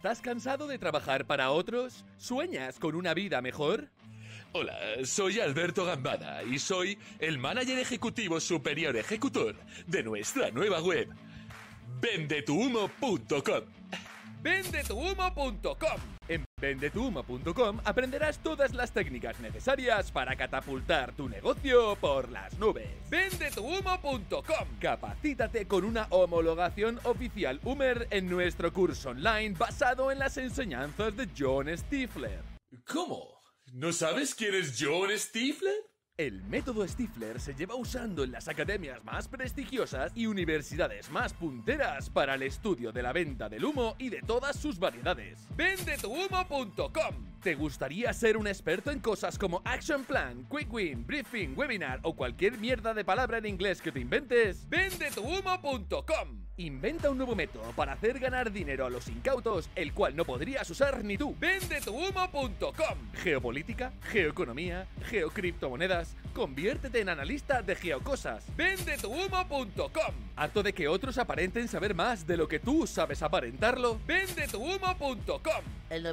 ¿Estás cansado de trabajar para otros? ¿Sueñas con una vida mejor? Hola, soy Alberto Gambada y soy el manager ejecutivo superior ejecutor de nuestra nueva web, vendetuhumo.com. ¡Vendetuhumo.com! En vendetuhumo.com aprenderás todas las técnicas necesarias para catapultar tu negocio por las nubes. ¡Vendetuhumo.com! Capacítate con una homologación oficial Humer en nuestro curso online basado en las enseñanzas de John Stifler. ¿Cómo? ¿No sabes quién es John Stifler? El método Stifler se lleva usando en las academias más prestigiosas y universidades más punteras para el estudio de la venta del humo y de todas sus variedades. ¡Vendetuhumo.com! ¿Te gustaría ser un experto en cosas como Action Plan, Quick Win, Briefing, Webinar o cualquier mierda de palabra en inglés que te inventes? ¡Vendetuhumo.com! Inventa un nuevo método para hacer ganar dinero a los incautos, el cual no podrías usar ni tú. ¡Vendetuhumo.com! Geopolítica, geoeconomía, geocriptomonedas. Conviértete en analista de geocosas. ¡Vendetuhumo.com! ¿Harto de que otros aparenten saber más de lo que tú sabes aparentarlo? ¡Vendetuhumo.com! El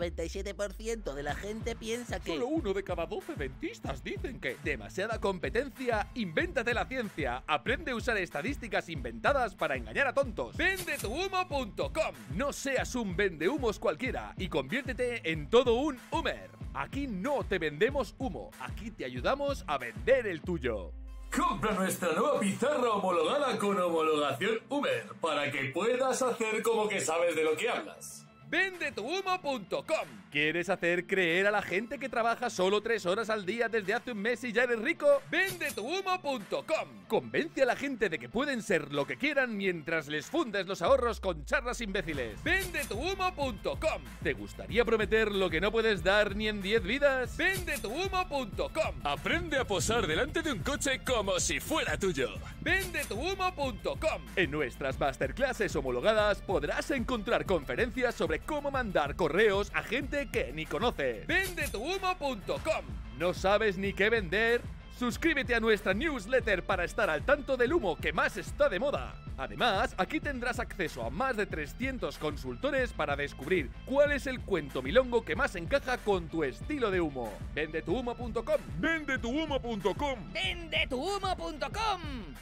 97% de la gente piensa que... Solo 1 de cada 12 dentistas dicen que... Demasiada competencia, invéntate la ciencia. Aprende a usar estadísticas inventadas para engañar a tontos. ¡Vendetuhumo.com! No seas un vendehumos cualquiera y conviértete en todo un Humer. Aquí no te vendemos humo, aquí te ayudamos a vender el tuyo. Compra nuestra nueva pizarra homologada con homologación Humer para que puedas hacer como que sabes de lo que hablas. ¡Vendetuhumo.com! ¿Quieres hacer creer a la gente que trabaja solo 3 horas al día desde hace un mes y ya eres rico? ¡Vendetuhumo.com! Convence a la gente de que pueden ser lo que quieran mientras les fundes los ahorros con charlas imbéciles. ¡Vendetuhumo.com! ¿Te gustaría prometer lo que no puedes dar ni en 10 vidas? ¡Vendetuhumo.com! Aprende a posar delante de un coche como si fuera tuyo. ¡Vendetuhumo.com! En nuestras masterclasses homologadas podrás encontrar conferencias sobre cómo mandar correos a gente que ni conoces. ¡Vendetuhumo.com! ¿No sabes ni qué vender? Suscríbete a nuestra newsletter para estar al tanto del humo que más está de moda. Además, aquí tendrás acceso a más de 300 consultores para descubrir cuál es el cuento milongo que más encaja con tu estilo de humo. ¡Vendetuhumo.com! ¡Vendetuhumo.com! ¡Vendetuhumo.com!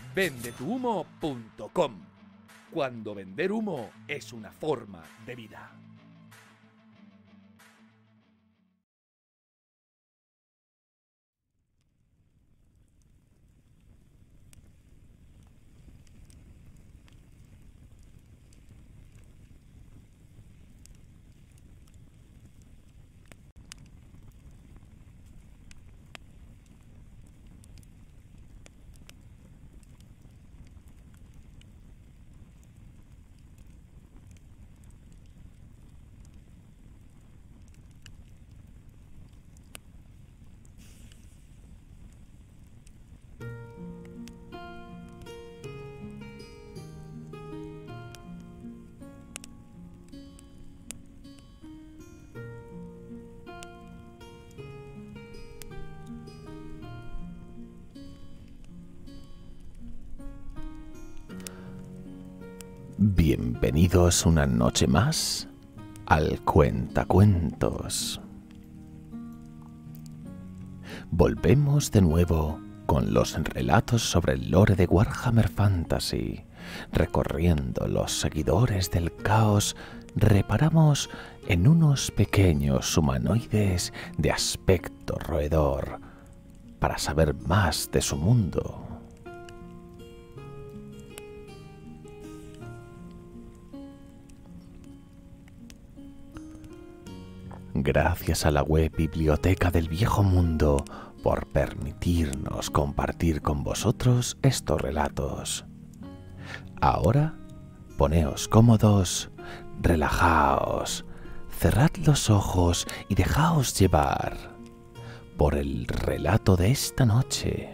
¡Vendetuhumo.com! Cuando vender humo es una forma de vida. Bienvenidos una noche más al Cuentacuentos. Volvemos de nuevo con los relatos sobre el lore de Warhammer Fantasy. Recorriendo los seguidores del caos, reparamos en unos pequeños humanoides de aspecto roedor para saber más de su mundo. Gracias a la web Biblioteca del Viejo Mundo por permitirnos compartir con vosotros estos relatos. Ahora, poneos cómodos, relajaos, cerrad los ojos y dejaos llevar por el relato de esta noche.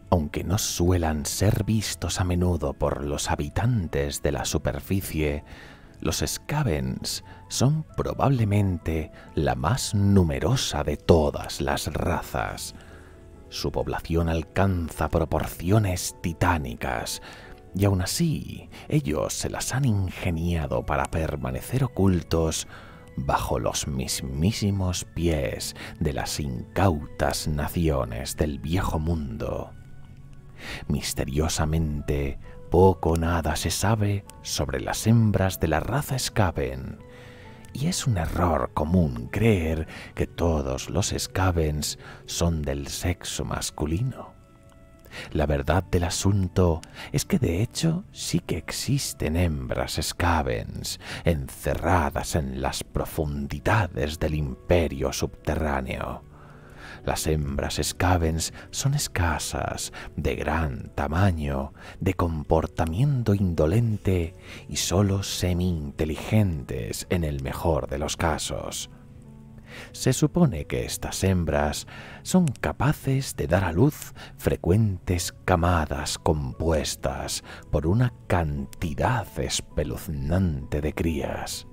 Aunque no suelan ser vistos a menudo por los habitantes de la superficie, los Skavens son probablemente la más numerosa de todas las razas. Su población alcanza proporciones titánicas, y aún así ellos se las han ingeniado para permanecer ocultos bajo los mismísimos pies de las incautas naciones del viejo mundo. Misteriosamente, poco o nada se sabe sobre las hembras de la raza Skaven, y es un error común creer que todos los Skavens son del sexo masculino. La verdad del asunto es que de hecho sí que existen hembras Skavens encerradas en las profundidades del imperio subterráneo. Las hembras Skavens son escasas, de gran tamaño, de comportamiento indolente y solo semi-inteligentes en el mejor de los casos. Se supone que estas hembras son capaces de dar a luz frecuentes camadas compuestas por una cantidad espeluznante de crías.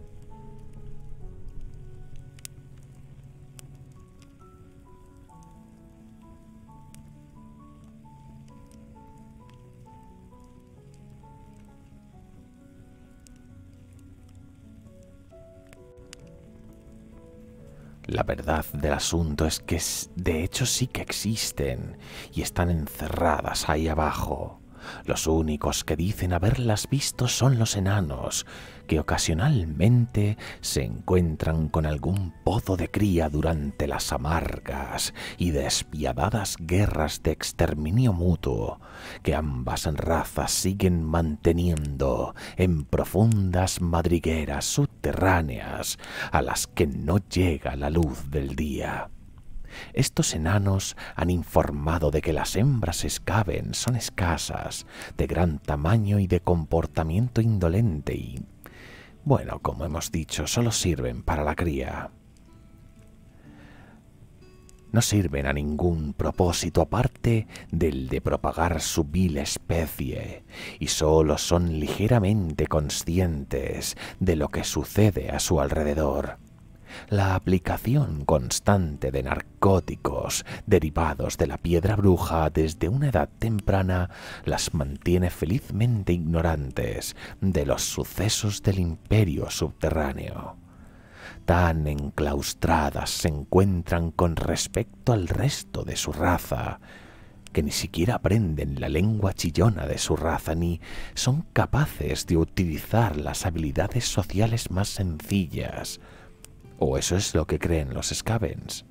La verdad del asunto es que de hecho sí que existen y están encerradas ahí abajo. Los únicos que dicen haberlas visto son los enanos, que ocasionalmente se encuentran con algún pozo de cría durante las amargas y despiadadas guerras de exterminio mutuo que ambas razas siguen manteniendo en profundas madrigueras subterráneas a las que no llega la luz del día. Estos enanos han informado de que las hembras Skaven son escasas, de gran tamaño y de comportamiento indolente y, bueno, como hemos dicho, solo sirven para la cría. No sirven a ningún propósito aparte del de propagar su vil especie, y solo son ligeramente conscientes de lo que sucede a su alrededor. La aplicación constante de narcóticos derivados de la piedra bruja desde una edad temprana las mantiene felizmente ignorantes de los sucesos del imperio subterráneo. Tan enclaustradas se encuentran con respecto al resto de su raza, que ni siquiera aprenden la lengua chillona de su raza ni son capaces de utilizar las habilidades sociales más sencillas. O eso es lo que creen los Skavens.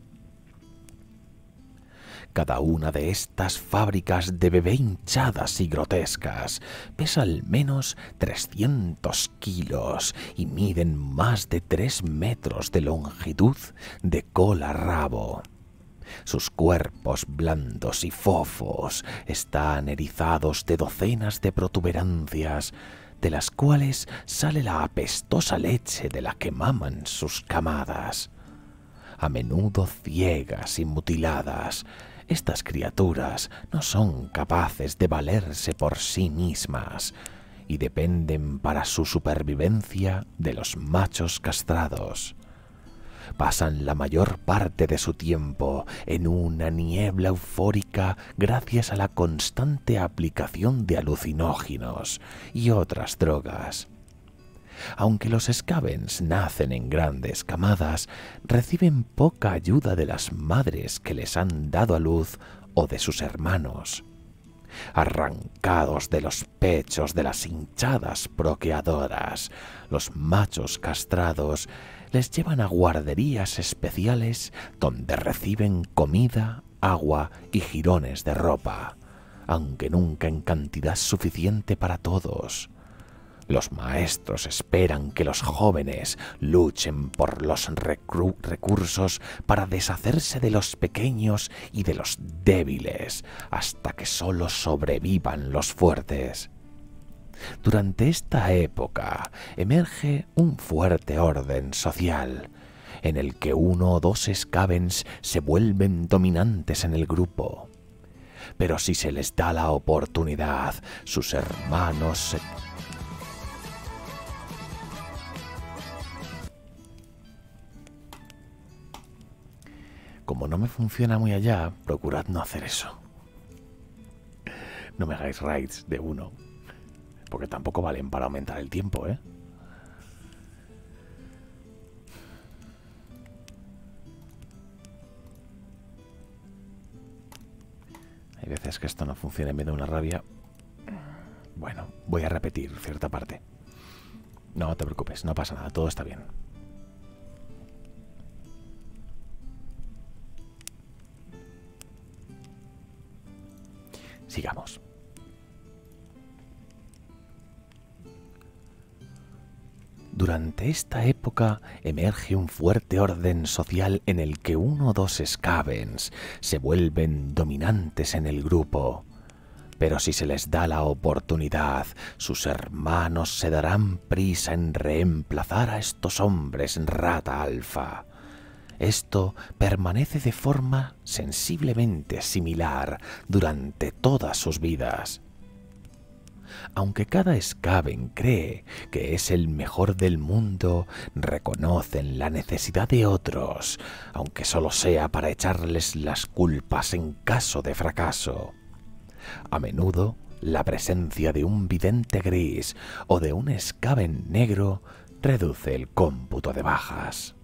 Cada una de estas fábricas de bebé hinchadas y grotescas pesa al menos 300 kilos y miden más de 3 metros de longitud de cola a rabo. Sus cuerpos blandos y fofos están erizados de docenas de protuberancias, de las cuales sale la apestosa leche de la que maman sus camadas. A menudo ciegas y mutiladas, estas criaturas no son capaces de valerse por sí mismas y dependen para su supervivencia de los machos castrados. Pasan la mayor parte de su tiempo en una niebla eufórica gracias a la constante aplicación de alucinógenos y otras drogas. Aunque los Skavens nacen en grandes camadas, reciben poca ayuda de las madres que les han dado a luz o de sus hermanos. Arrancados de los pechos de las hinchadas procreadoras, los machos castrados les llevan a guarderías especiales donde reciben comida, agua y jirones de ropa, aunque nunca en cantidad suficiente para todos. Los maestros esperan que los jóvenes luchen por los recursos para deshacerse de los pequeños y de los débiles, hasta que solo sobrevivan los fuertes. Durante esta época emerge un fuerte orden social, en el que uno o dos Skavens se vuelven dominantes en el grupo. Pero si se les da la oportunidad, sus hermanos se... Como no me funciona muy allá, procurad no hacer eso. No me hagáis raids de 1, porque tampoco valen para aumentar el tiempo, ¿eh? Hay veces que esto no funciona y me da una rabia. Bueno, voy a repetir cierta parte. No te preocupes, no pasa nada, todo está bien. Sigamos. Durante esta época emerge un fuerte orden social en el que 1 o 2 Skavens se vuelven dominantes en el grupo. Pero si se les da la oportunidad, sus hermanos se darán prisa en reemplazar a estos hombres rata alfa. Esto permanece de forma sensiblemente similar durante todas sus vidas. Aunque cada Skaven cree que es el mejor del mundo, reconocen la necesidad de otros, aunque solo sea para echarles las culpas en caso de fracaso. A menudo, la presencia de un vidente gris o de un Skaven negro reduce el cómputo de bajas.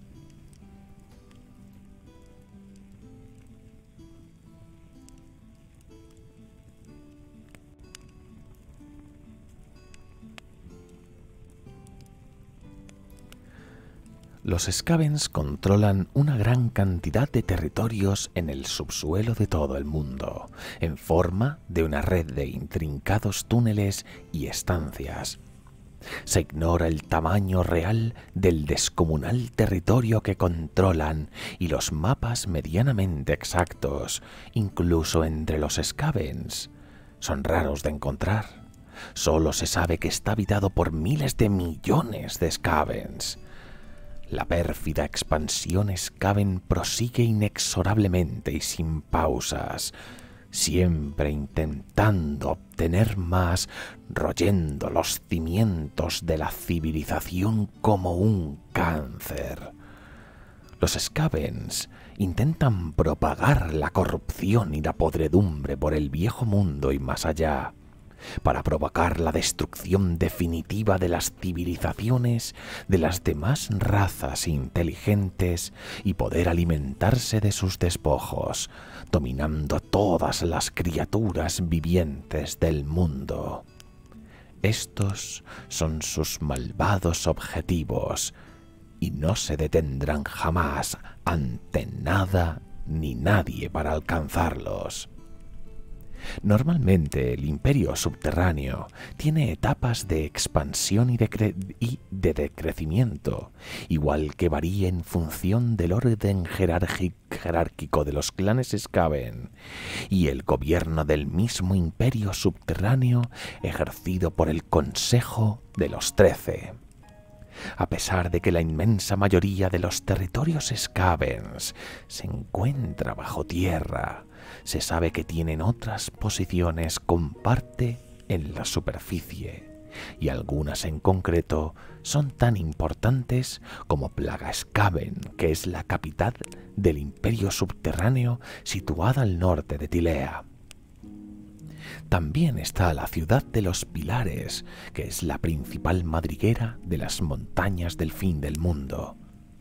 Los Skavens controlan una gran cantidad de territorios en el subsuelo de todo el mundo, en forma de una red de intrincados túneles y estancias. Se ignora el tamaño real del descomunal territorio que controlan y los mapas medianamente exactos, incluso entre los Skavens, son raros de encontrar. Solo se sabe que está habitado por miles de millones de Skavens. La pérfida expansión Skaven prosigue inexorablemente y sin pausas, siempre intentando obtener más, royendo los cimientos de la civilización como un cáncer. Los Skavens intentan propagar la corrupción y la podredumbre por el viejo mundo y más allá, para provocar la destrucción definitiva de las civilizaciones de las demás razas inteligentes y poder alimentarse de sus despojos, dominando todas las criaturas vivientes del mundo. Estos son sus malvados objetivos y no se detendrán jamás ante nada ni nadie para alcanzarlos. Normalmente el imperio subterráneo tiene etapas de expansión y de decrecimiento, igual que varía en función del orden jerárquico de los clanes Skaven y el gobierno del mismo imperio subterráneo ejercido por el Consejo de los 13. A pesar de que la inmensa mayoría de los territorios Skavens se encuentra bajo tierra, se sabe que tienen otras posiciones con parte en la superficie, y algunas en concreto son tan importantes como Plaga Skaven, que es la capital del imperio subterráneo situada al norte de Tilea. También está la ciudad de los Pilares, que es la principal madriguera de las montañas del fin del mundo.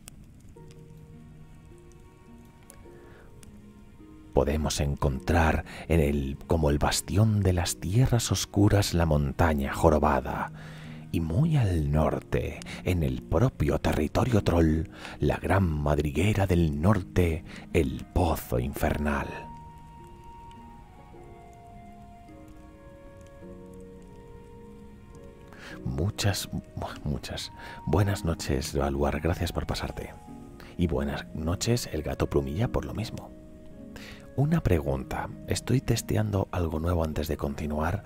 Podemos encontrar como el bastión de las tierras oscuras la montaña jorobada, y muy al norte, en el propio territorio troll, la gran madriguera del norte, el Pozo Infernal. Muchas buenas noches, Valuar, gracias por pasarte. Y buenas noches, el gato Plumilla, por lo mismo. Una pregunta, estoy testeando algo nuevo antes de continuar,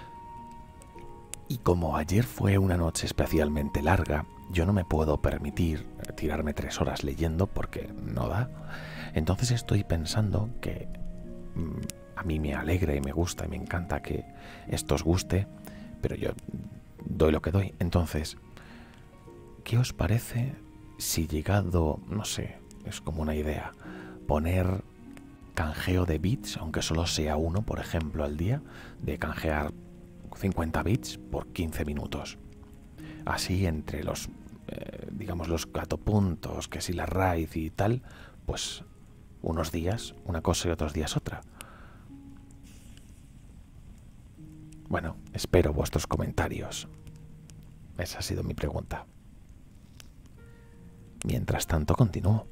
y como ayer fue una noche especialmente larga, yo no me puedo permitir tirarme 3 horas leyendo porque no da. Entonces estoy pensando que a mí me alegra y me gusta y me encanta que esto os guste, pero yo doy lo que doy. Entonces, ¿qué os parece si llegado, no sé, es como una idea, poner canjeo de bits, aunque solo sea uno, por ejemplo, al día, de canjear 50 bits por 15 minutos? Así entre los, digamos, los gatopuntos, que si la raíz y tal, pues unos días una cosa y otros días otra. Bueno, espero vuestros comentarios. Esa ha sido mi pregunta. Mientras tanto, continúo.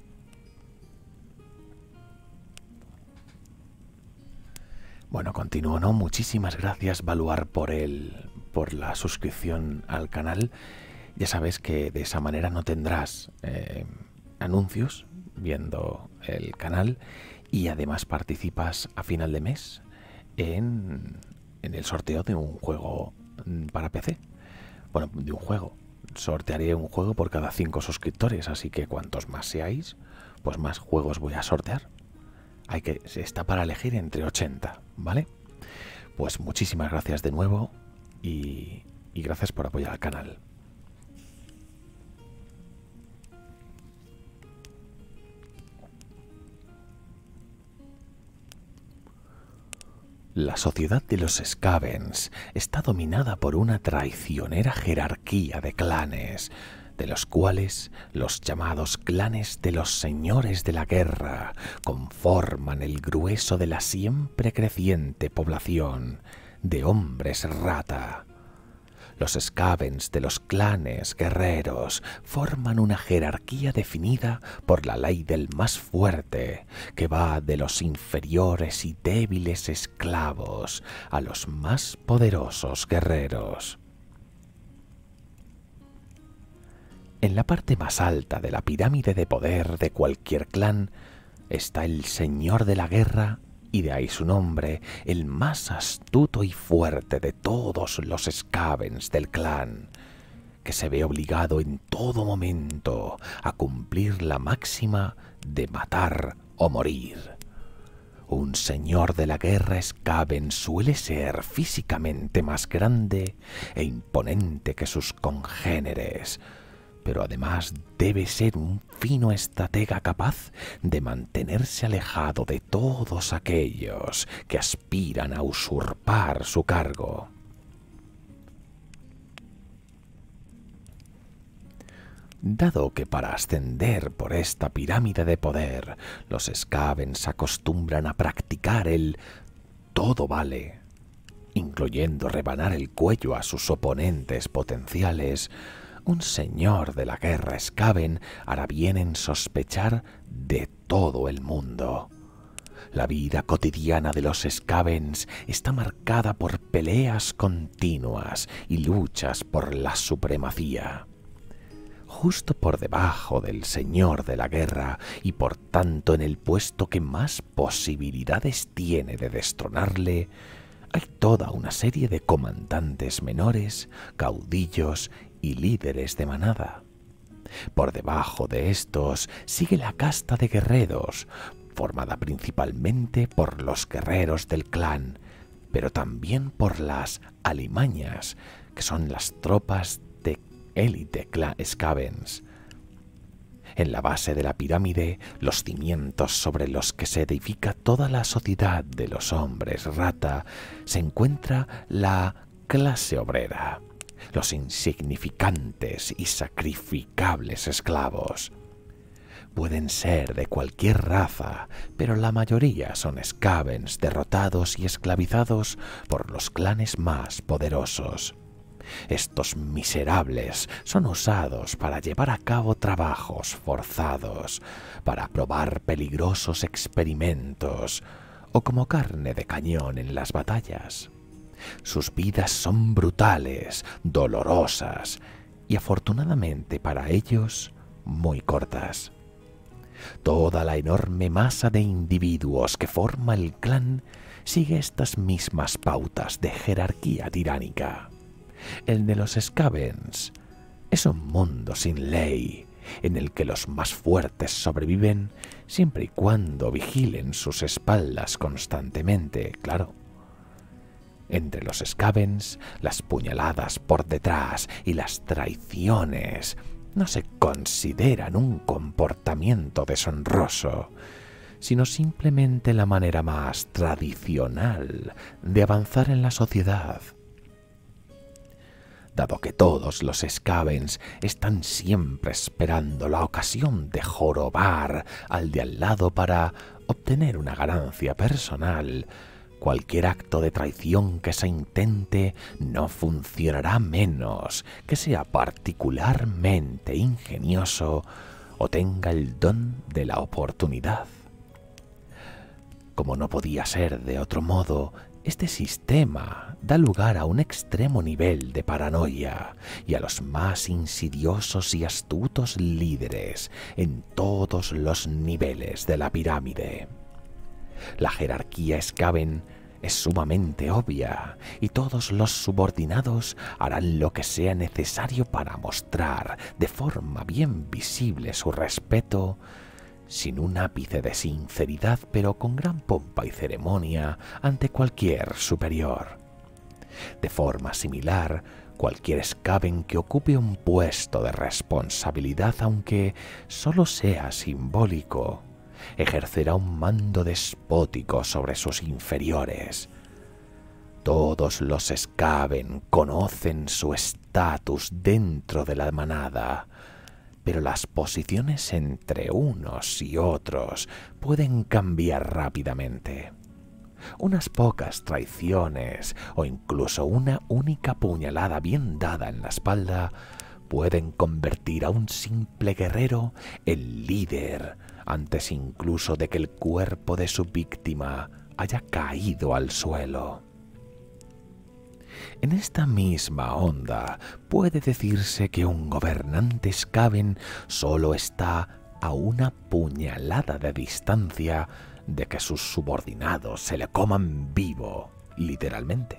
Bueno, continúo, ¿no? Muchísimas gracias, Baluar, por la suscripción al canal. Ya sabes que de esa manera no tendrás anuncios viendo el canal y además participas a final de mes en el sorteo de un juego para PC. Bueno, de un juego. Sortearé un juego por cada 5 suscriptores, así que cuantos más seáis, pues más juegos voy a sortear. Está para elegir entre 80, ¿vale? Pues muchísimas gracias de nuevo y gracias por apoyar al canal. La sociedad de los Skavens está dominada por una traicionera jerarquía de clanes, de los cuales los llamados clanes de los señores de la guerra conforman el grueso de la siempre creciente población de hombres rata. Los Skavens de los clanes guerreros forman una jerarquía definida por la ley del más fuerte, que va de los inferiores y débiles esclavos a los más poderosos guerreros. En la parte más alta de la pirámide de poder de cualquier clan está el señor de la guerra, y de ahí su nombre, el más astuto y fuerte de todos los Skavens del clan, que se ve obligado en todo momento a cumplir la máxima de matar o morir. Un señor de la guerra Skaven suele ser físicamente más grande e imponente que sus congéneres, pero además debe ser un fino estratega capaz de mantenerse alejado de todos aquellos que aspiran a usurpar su cargo. Dado que para ascender por esta pirámide de poder, los Skavens acostumbran a practicar el todo vale, incluyendo rebanar el cuello a sus oponentes potenciales, un señor de la guerra Skaven hará bien en sospechar de todo el mundo. La vida cotidiana de los Skavens está marcada por peleas continuas y luchas por la supremacía. Justo por debajo del señor de la guerra y por tanto en el puesto que más posibilidades tiene de destronarle, hay toda una serie de comandantes menores, caudillos y líderes de manada. Por debajo de estos sigue la casta de guerreros, formada principalmente por los guerreros del clan, pero también por las alimañas, que son las tropas de élite Skavens. En la base de la pirámide, los cimientos sobre los que se edifica toda la sociedad de los hombres rata, se encuentra la clase obrera, los insignificantes y sacrificables esclavos. Pueden ser de cualquier raza, pero la mayoría son Skavens derrotados y esclavizados por los clanes más poderosos. Estos miserables son usados para llevar a cabo trabajos forzados, para probar peligrosos experimentos o como carne de cañón en las batallas. Sus vidas son brutales, dolorosas y afortunadamente para ellos muy cortas. Toda la enorme masa de individuos que forma el clan sigue estas mismas pautas de jerarquía tiránica. El de los Skavens es un mundo sin ley, en el que los más fuertes sobreviven siempre y cuando vigilen sus espaldas constantemente, claro. Entre los Skavens, las puñaladas por detrás y las traiciones no se consideran un comportamiento deshonroso, sino simplemente la manera más tradicional de avanzar en la sociedad. Dado que todos los Skavens están siempre esperando la ocasión de jorobar al de al lado para obtener una ganancia personal, cualquier acto de traición que se intente no funcionará menos que sea particularmente ingenioso o tenga el don de la oportunidad. Como no podía ser de otro modo, este sistema da lugar a un extremo nivel de paranoia y a los más insidiosos y astutos líderes en todos los niveles de la pirámide. La jerarquía Skaven es sumamente obvia y todos los subordinados harán lo que sea necesario para mostrar de forma bien visible su respeto, sin un ápice de sinceridad, pero con gran pompa y ceremonia ante cualquier superior. De forma similar, cualquier Skaven que ocupe un puesto de responsabilidad, aunque solo sea simbólico, ejercerá un mando despótico sobre sus inferiores. Todos los Skaven conocen su estatus dentro de la manada, pero las posiciones entre unos y otros pueden cambiar rápidamente. Unas pocas traiciones o incluso una única puñalada bien dada en la espalda pueden convertir a un simple guerrero en líder antes incluso de que el cuerpo de su víctima haya caído al suelo. En esta misma onda puede decirse que un gobernante Skaven solo está a una puñalada de distancia de que sus subordinados se le coman vivo, literalmente.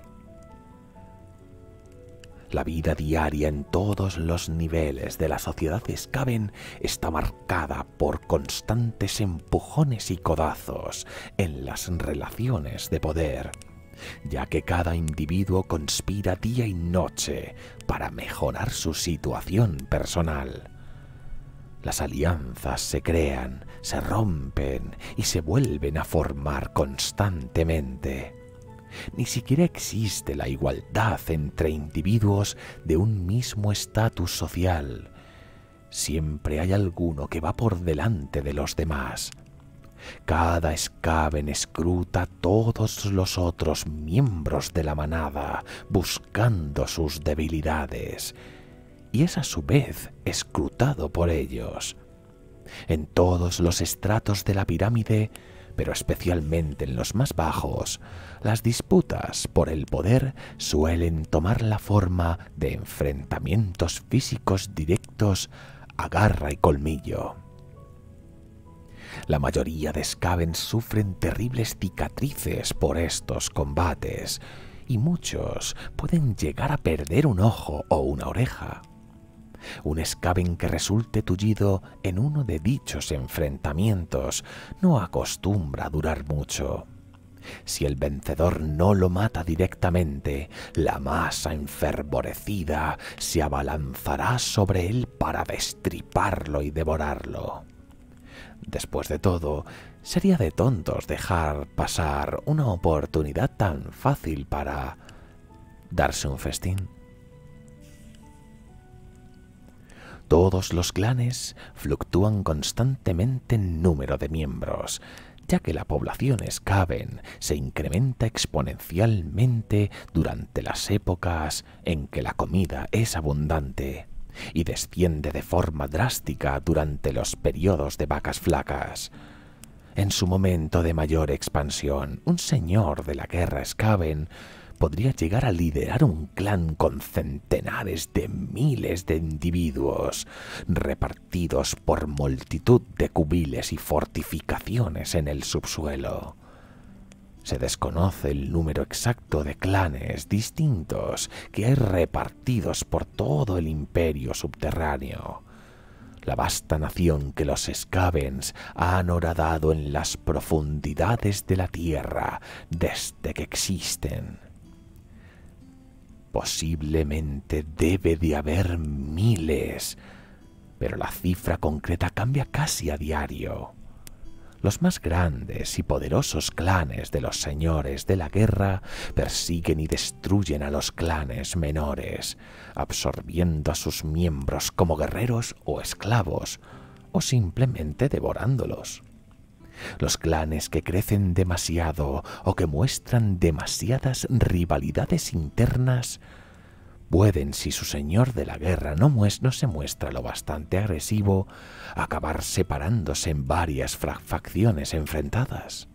La vida diaria en todos los niveles de la sociedad Skaven está marcada por constantes empujones y codazos en las relaciones de poder, ya que cada individuo conspira día y noche para mejorar su situación personal. Las alianzas se crean, se rompen y se vuelven a formar constantemente. Ni siquiera existe la igualdad entre individuos de un mismo estatus social. Siempre hay alguno que va por delante de los demás. Cada Skaven escruta a todos los otros miembros de la manada buscando sus debilidades, y es a su vez escrutado por ellos. En todos los estratos de la pirámide, pero especialmente en los más bajos, las disputas por el poder suelen tomar la forma de enfrentamientos físicos directos a garra y colmillo. La mayoría de Skaven sufren terribles cicatrices por estos combates, y muchos pueden llegar a perder un ojo o una oreja. Un Skaven que resulte tullido en uno de dichos enfrentamientos no acostumbra a durar mucho. Si el vencedor no lo mata directamente, la masa enfervorecida se abalanzará sobre él para destriparlo y devorarlo. Después de todo, sería de tontos dejar pasar una oportunidad tan fácil para darse un festín. Todos los clanes fluctúan constantemente en número de miembros, ya que la población Skaven se incrementa exponencialmente durante las épocas en que la comida es abundante y desciende de forma drástica durante los periodos de vacas flacas. En su momento de mayor expansión, un señor de la guerra Skaven podría llegar a liderar un clan con centenares de miles de individuos, repartidos por multitud de cubiles y fortificaciones en el subsuelo. Se desconoce el número exacto de clanes distintos que hay repartidos por todo el imperio subterráneo. la vasta nación que los Skavens han horadado en las profundidades de la tierra desde que existen. Posiblemente debe de haber miles, pero la cifra concreta cambia casi a diario. Los más grandes y poderosos clanes de los señores de la guerra persiguen y destruyen a los clanes menores, absorbiendo a sus miembros como guerreros o esclavos, o simplemente devorándolos. Los clanes que crecen demasiado o que muestran demasiadas rivalidades internas pueden, si su señor de la guerra no se muestra lo bastante agresivo, acabar separándose en varias facciones enfrentadas.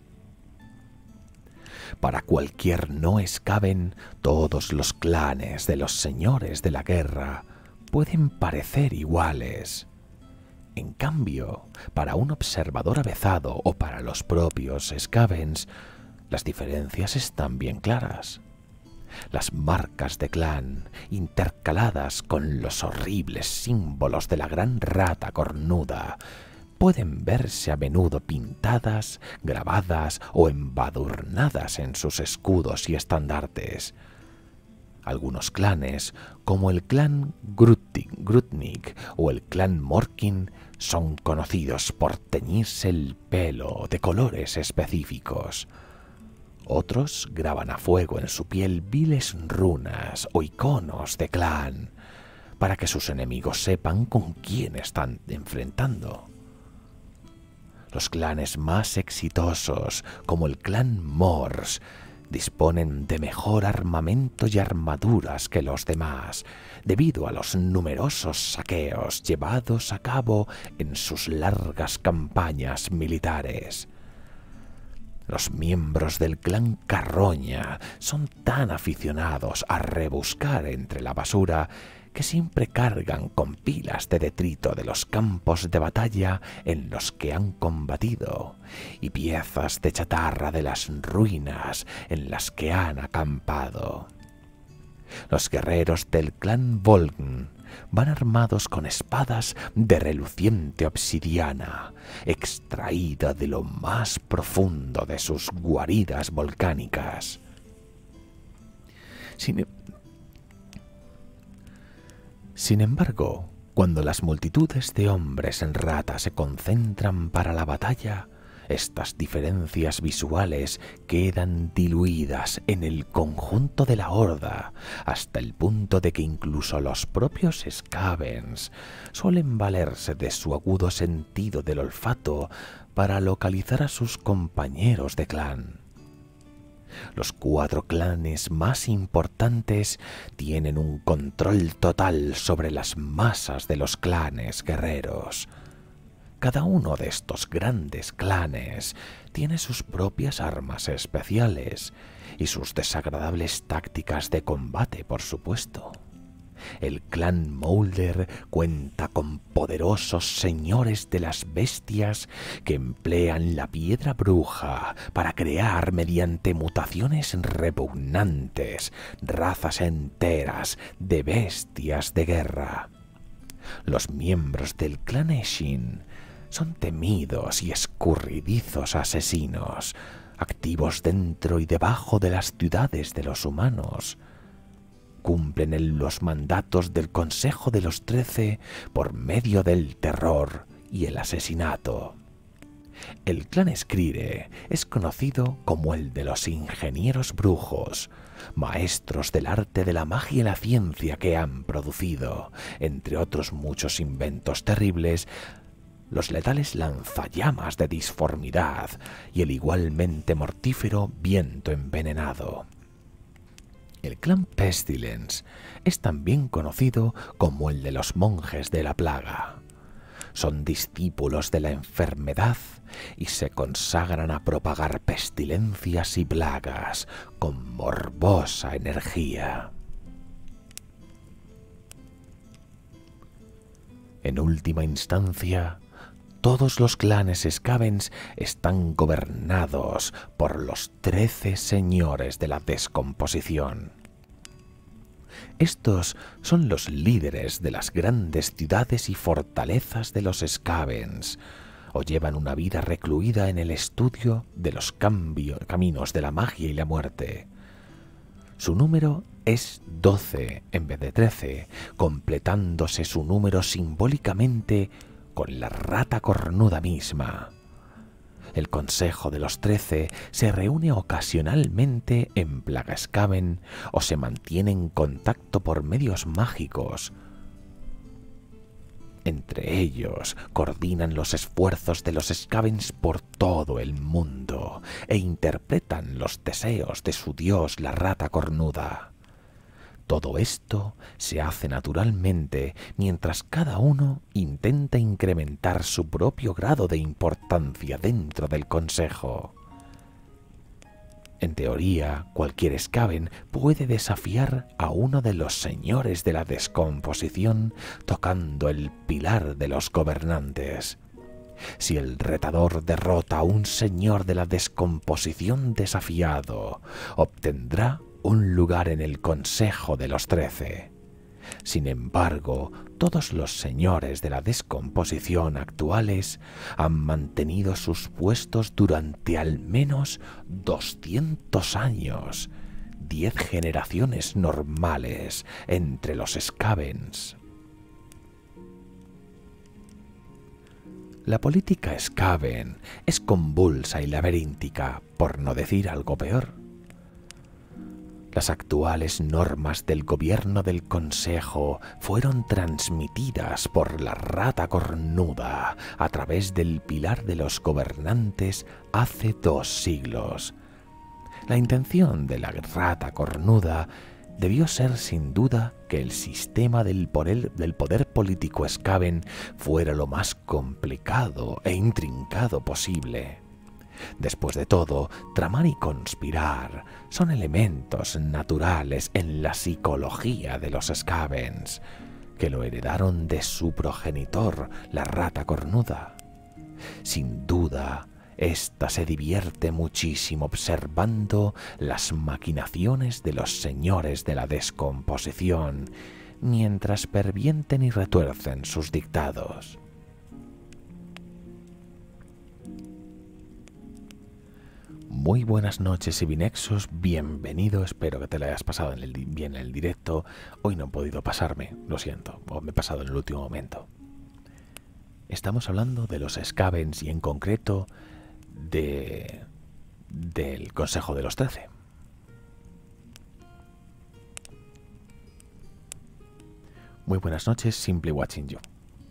Para cualquier no Skaven, todos los clanes de los señores de la guerra pueden parecer iguales. En cambio, para un observador avezado o para los propios Skavens, las diferencias están bien claras. Las marcas de clan, intercaladas con los horribles símbolos de la gran rata cornuda, pueden verse a menudo pintadas, grabadas o embadurnadas en sus escudos y estandartes. Algunos clanes, como el clan Grutnik o el clan Morkin, son conocidos por teñirse el pelo de colores específicos. Otros graban a fuego en su piel viles runas o iconos de clan, para que sus enemigos sepan con quién están enfrentando. Los clanes más exitosos, como el clan Mors, disponen de mejor armamento y armaduras que los demás, debido a los numerosos saqueos llevados a cabo en sus largas campañas militares. Los miembros del clan Carroña son tan aficionados a rebuscar entre la basura que siempre cargan con pilas de detrito de los campos de batalla en los que han combatido y piezas de chatarra de las ruinas en las que han acampado. Los guerreros del clan Volgn van armados con espadas de reluciente obsidiana, extraída de lo más profundo de sus guaridas volcánicas. Sin embargo, cuando las multitudes de hombres en rata se concentran para la batalla, estas diferencias visuales quedan diluidas en el conjunto de la horda, hasta el punto de que incluso los propios Skavens suelen valerse de su agudo sentido del olfato para localizar a sus compañeros de clan. Los 4 clanes más importantes tienen un control total sobre las masas de los clanes guerreros. Cada uno de estos grandes clanes tiene sus propias armas especiales y sus desagradables tácticas de combate, por supuesto. El clan Moulder cuenta con poderosos señores de las bestias que emplean la piedra bruja para crear mediante mutaciones repugnantes razas enteras de bestias de guerra. Los miembros del clan Eshin son temidos y escurridizos asesinos, activos dentro y debajo de las ciudades de los humanos. Cumplen los mandatos del Consejo de los 13 por medio del terror y el asesinato. El clan Skrire es conocido como el de los ingenieros brujos, maestros del arte de la magia y la ciencia que han producido, entre otros muchos inventos terribles, los letales lanzallamas de disformidad y el igualmente mortífero viento envenenado. El clan Pestilence es también conocido como el de los monjes de la plaga. Son discípulos de la enfermedad y se consagran a propagar pestilencias y plagas con morbosa energía. En última instancia, todos los clanes Skavens están gobernados por los 13 señores de la descomposición. Estos son los líderes de las grandes ciudades y fortalezas de los Skavens, o llevan una vida recluida en el estudio de los caminos de la magia y la muerte. Su número es 12 en vez de 13, completándose su número simbólicamente con la rata cornuda misma. El Consejo de los 13 se reúne ocasionalmente en Plaga Skaven o se mantiene en contacto por medios mágicos. Entre ellos coordinan los esfuerzos de los Skavens por todo el mundo e interpretan los deseos de su dios, la rata cornuda. Todo esto se hace naturalmente mientras cada uno intenta incrementar su propio grado de importancia dentro del Consejo. En teoría, cualquier Skaven puede desafiar a uno de los señores de la descomposición tocando el pilar de los gobernantes. Si el retador derrota a un señor de la descomposición desafiado, obtendrá un lugar en el Consejo de los 13. Sin embargo, todos los señores de la descomposición actuales han mantenido sus puestos durante al menos 200 años, 10 generaciones normales entre los Skavens. La política Skaven es convulsa y laberíntica, por no decir algo peor. Las actuales normas del gobierno del Consejo fueron transmitidas por la rata cornuda a través del pilar de los gobernantes hace 2 siglos. La intención de la rata cornuda debió ser sin duda que el sistema del poder político Skaven fuera lo más complicado e intrincado posible. Después de todo, tramar y conspirar son elementos naturales en la psicología de los Skavens, que lo heredaron de su progenitor, la rata cornuda. Sin duda, ésta se divierte muchísimo observando las maquinaciones de los señores de la descomposición, mientras pervienten y retuercen sus dictados. Muy buenas noches, Ibinexus, bienvenido, espero que te lo hayas pasado bien en el directo. Hoy no he podido pasarme, lo siento, o me he pasado en el último momento. Estamos hablando de los Skavens y en concreto del Consejo de los 13. Muy buenas noches, Simply Watching You.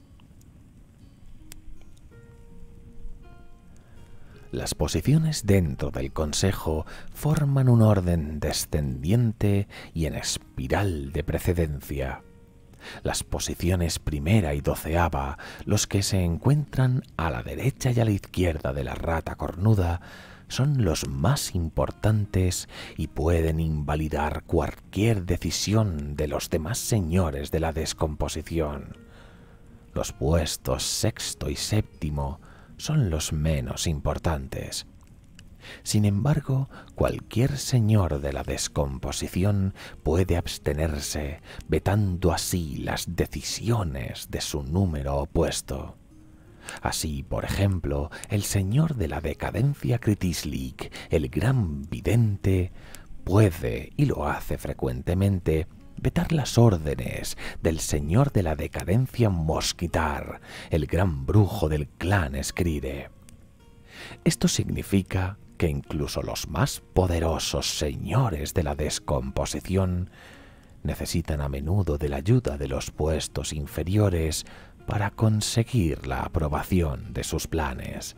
Las posiciones dentro del Consejo forman un orden descendiente y en espiral de precedencia. Las posiciones primera y 12ª, los que se encuentran a la derecha y a la izquierda de la rata cornuda, son los más importantes y pueden invalidar cualquier decisión de los demás señores de la descomposición. Los puestos 6º y 7º son los menos importantes. Sin embargo, cualquier señor de la descomposición puede abstenerse, vetando así las decisiones de su número opuesto. Así, por ejemplo, el señor de la decadencia Kritislik, el gran vidente, puede, y lo hace frecuentemente, vetar las órdenes del señor de la decadencia Mosquitar, el gran brujo del clan Skride. Esto significa que incluso los más poderosos señores de la descomposición necesitan a menudo de la ayuda de los puestos inferiores para conseguir la aprobación de sus planes.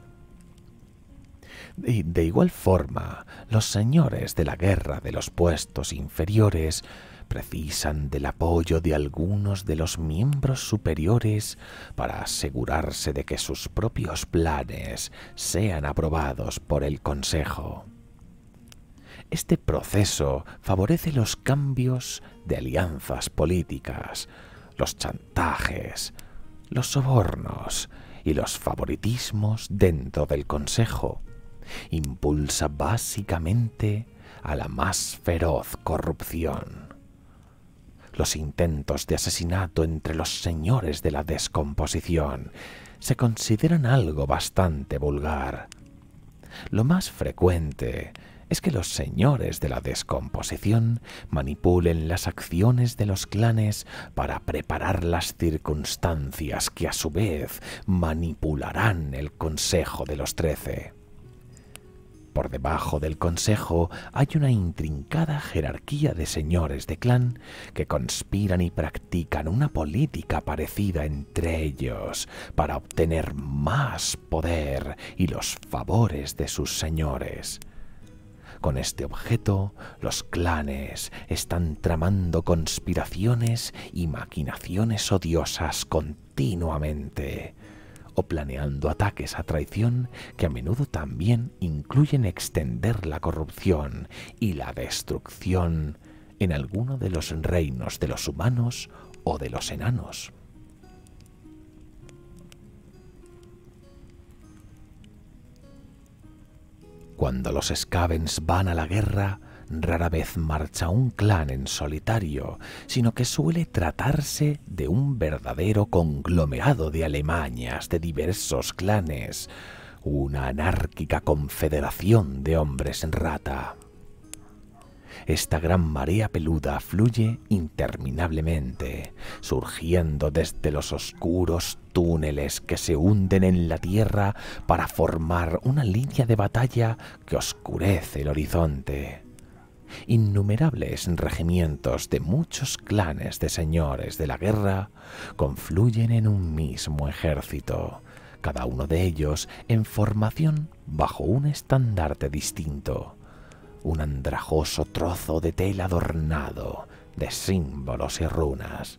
De igual forma, los señores de la guerra de los puestos inferiores precisan del apoyo de algunos de los miembros superiores para asegurarse de que sus propios planes sean aprobados por el Consejo. Este proceso favorece los cambios de alianzas políticas, los chantajes, los sobornos y los favoritismos dentro del Consejo. Impulsa básicamente a la más feroz corrupción. Los intentos de asesinato entre los señores de la descomposición se consideran algo bastante vulgar. Lo más frecuente es que los señores de la descomposición manipulen las acciones de los clanes para preparar las circunstancias que a su vez manipularán el Consejo de los 13. Por debajo del Consejo hay una intrincada jerarquía de señores de clan que conspiran y practican una política parecida entre ellos para obtener más poder y los favores de sus señores. Con este objeto, los clanes están tramando conspiraciones y maquinaciones odiosas continuamente, o planeando ataques a traición que a menudo también incluyen extender la corrupción y la destrucción en alguno de los reinos de los humanos o de los enanos. Cuando los Skavens van a la guerra, rara vez marcha un clan en solitario, sino que suele tratarse de un verdadero conglomerado de alemañas de diversos clanes, una anárquica confederación de hombres en rata. Esta gran marea peluda fluye interminablemente, surgiendo desde los oscuros túneles que se hunden en la tierra para formar una línea de batalla que oscurece el horizonte. Innumerables regimientos de muchos clanes de señores de la guerra confluyen en un mismo ejército, cada uno de ellos en formación bajo un estandarte distinto, un andrajoso trozo de tela adornado de símbolos y runas.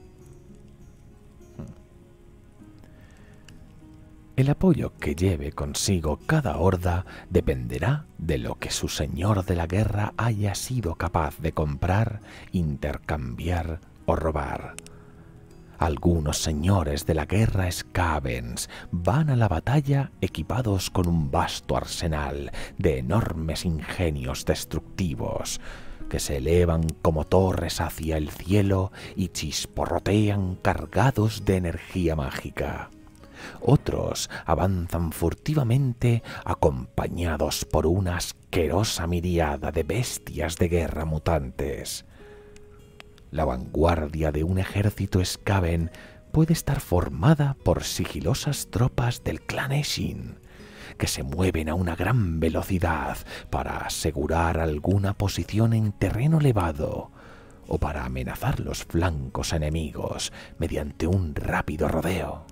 El apoyo que lleve consigo cada horda dependerá de lo que su señor de la guerra haya sido capaz de comprar, intercambiar o robar. Algunos señores de la guerra Skavens van a la batalla equipados con un vasto arsenal de enormes ingenios destructivos que se elevan como torres hacia el cielo y chisporrotean cargados de energía mágica. Otros avanzan furtivamente acompañados por una asquerosa miríada de bestias de guerra mutantes. La vanguardia de un ejército Skaven puede estar formada por sigilosas tropas del clan Eshin, que se mueven a una gran velocidad para asegurar alguna posición en terreno elevado o para amenazar los flancos enemigos mediante un rápido rodeo.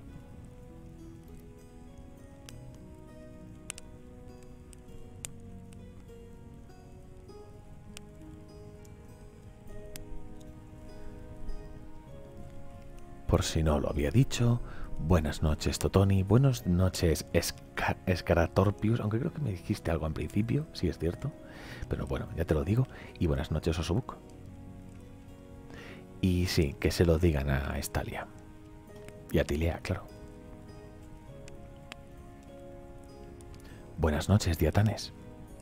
Por si no lo había dicho, buenas noches Totoni, buenas noches Scaratorpius, aunque creo que me dijiste algo al principio, sí es cierto, pero bueno, ya te lo digo, y buenas noches Osobuk. Y sí, que se lo digan a Estalia. Y a Tilea, claro. Buenas noches Diatanes.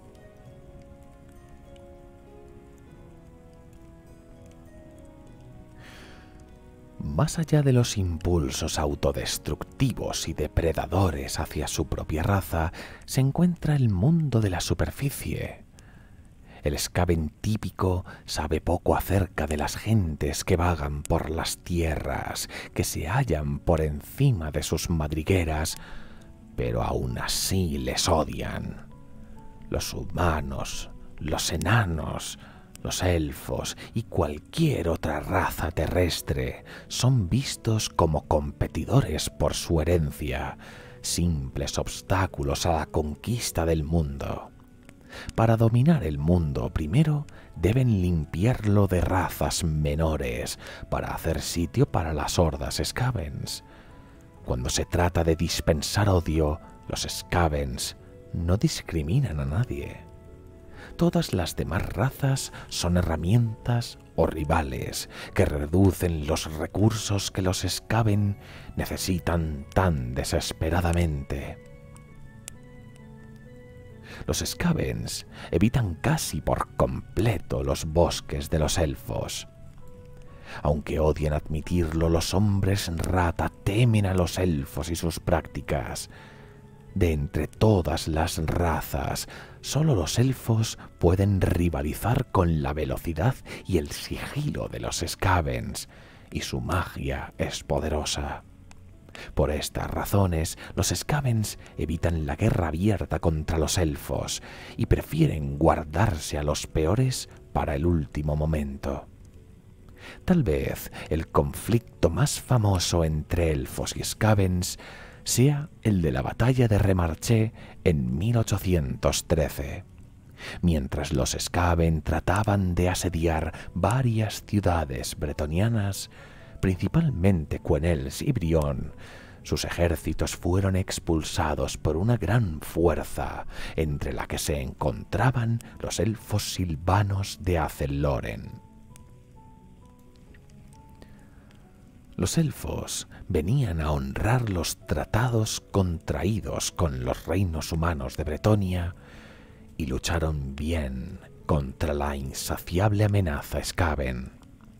Más allá de los impulsos autodestructivos y depredadores hacia su propia raza, se encuentra el mundo de la superficie. El Skaven típico sabe poco acerca de las gentes que vagan por las tierras, que se hallan por encima de sus madrigueras, pero aún así les odian. Los humanos, los enanos, los elfos y cualquier otra raza terrestre son vistos como competidores por su herencia, simples obstáculos a la conquista del mundo. Para dominar el mundo primero deben limpiarlo de razas menores para hacer sitio para las hordas Skavens. Cuando se trata de dispensar odio, los Skavens no discriminan a nadie. Todas las demás razas son herramientas o rivales que reducen los recursos que los Skaven necesitan tan desesperadamente. Los Skavens evitan casi por completo los bosques de los elfos. Aunque odian admitirlo, los hombres rata temen a los elfos y sus prácticas. De entre todas las razas, solo los elfos pueden rivalizar con la velocidad y el sigilo de los Skavens, y su magia es poderosa. Por estas razones, los Skavens evitan la guerra abierta contra los elfos y prefieren guardarse a los peores para el último momento. Tal vez el conflicto más famoso entre elfos y Skavens sea el de la batalla de Remarché en 1813. Mientras los Skaven trataban de asediar varias ciudades bretonianas, principalmente Quenelles y Brión, sus ejércitos fueron expulsados por una gran fuerza, entre la que se encontraban los elfos silvanos de Azelloren. Los elfos venían a honrar los tratados contraídos con los reinos humanos de Bretonia y lucharon bien contra la insaciable amenaza Skaven.